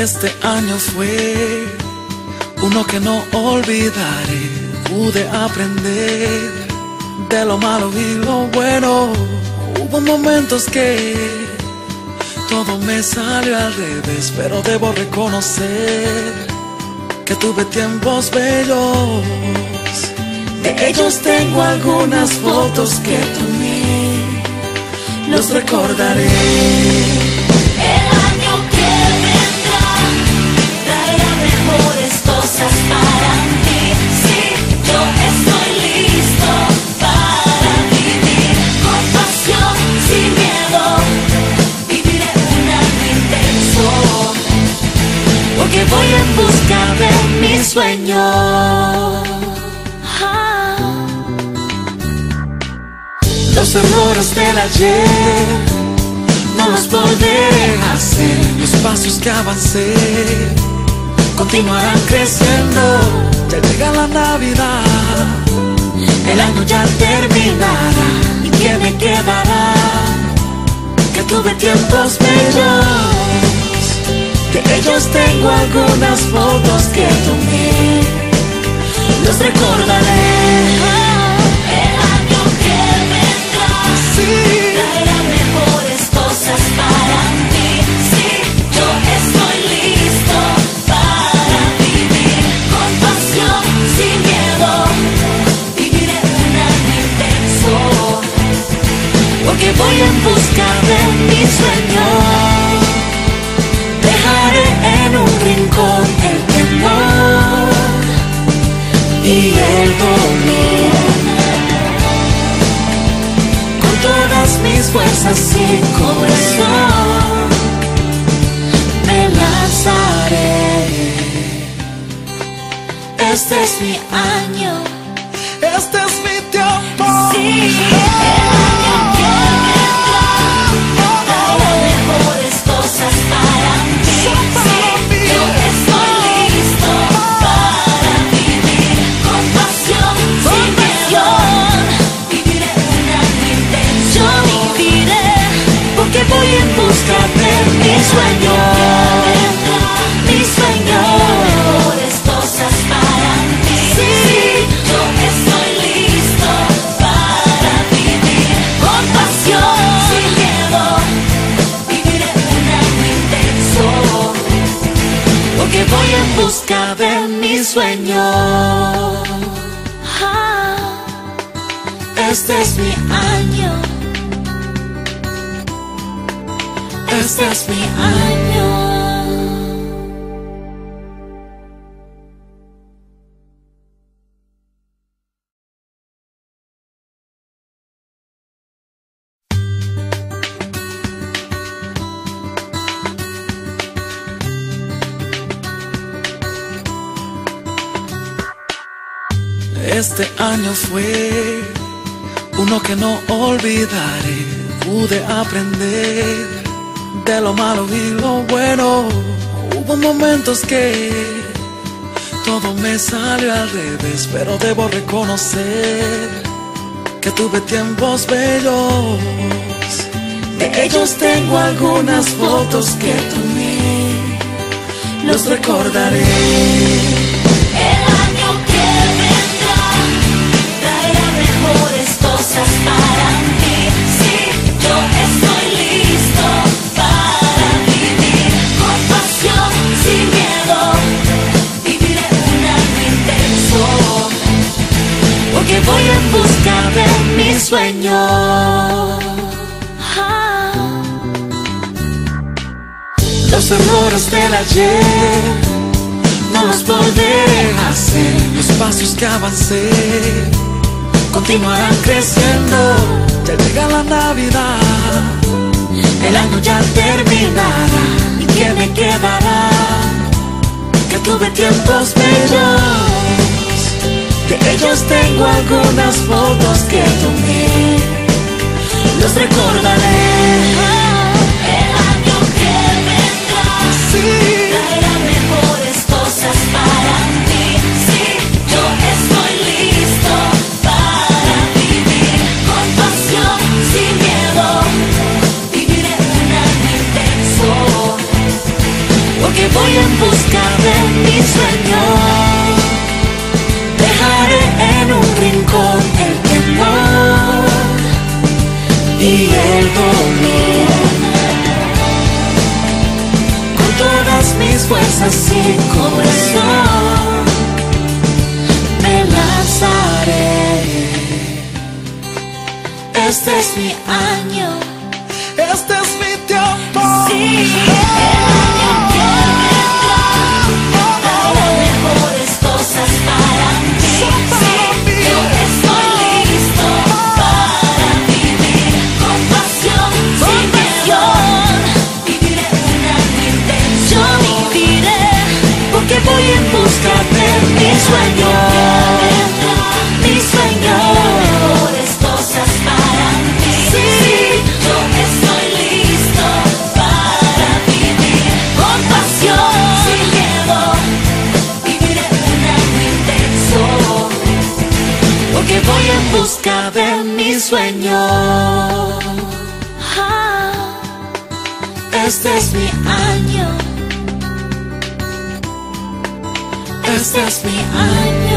Este año fue uno que no olvidaré. Pude aprender de lo malo y lo bueno. Hubo momentos que todo me salió al revés, pero debo reconocer que tuve tiempos bellos. De ellos tengo algunas fotos que tomé, los recordaré. El año que vendrá traerá mejores cosas para mí. Sí, yo estoy listo para vivir con pasión, sin miedo. Viviré un año intenso, porque voy en busca de mis sueños. Los errores del ayer no los volveré a hacer. Los pasos que avancé continuarán creciendo. Ya llega la Navidad, el año ya terminará. ¿Y qué me quedará? Que tuve tiempos bellos. De ellos tengo algunas fotos que tomé, los recordaré. Traerá mejores cosas para mí. Sí, yo estoy listo para vivir con pasión, sin miedo. Viviré un año intenso, porque voy en busca de mis sueños. Dejaré en un rincón el temor y el dolor. Todas mis fuerzas y corazón me lanzaré. Este es mi año, este es mi tiempo. Sí, el año que vendrá traerá mejores cosas para mí. Sí, yo estoy listo para vivir con pasión, sin miedo. Porque voy en busca de mis sueños, mis sueños, mejores cosas para mí. Sí, yo estoy listo para vivir con pasión, sin miedo. Viviré un año intenso, porque voy en busca de mis sueños. Este es mi año. Este es mi año. Este año fue uno que no olvidaré. Pude aprender de lo malo y lo bueno. Hubo momentos que todo me salió al revés, pero debo reconocer que tuve tiempos bellos. De ellos tengo algunas fotos que tomé, los recordaré. El año que vendrá traerá mejores cosas para mí. Sí, yo estoy listo para vivir con pasión, sin miedo. Viviré un año intenso, porque voy en busca de mis sueños. Los errores del ayer no los volveré a hacer. Los pasos que avancé continuarán creciendo. Ya llega la Navidad, el año ya terminará. ¿Y qué me quedará? Que tuve tiempos bellos. De ellos tengo algunas fotos que tomé, los recordaré. El año que vendrá traerá mejores cosas para mí. Sí, yo estoy listo para vivir con pasión, sin miedo. Viviré un año intenso, porque voy a sin corazón, me lanzaré. Este es mi año, este es mi tiempo. sí, el año que vendrá traerá mejores cosas para mí. Sí, yo estoy listo para vivir con pasión, sin miedo. Viviré un año intenso, yo viviré, porque voy en busca de mi sueño. Mi sueño, mejores cosas para mí. Sí, yo estoy listo para vivir con pasión, sin miedo. Viviré un año intenso, porque voy en busca de mi sueño. Ah, este es mi año, este es mi año.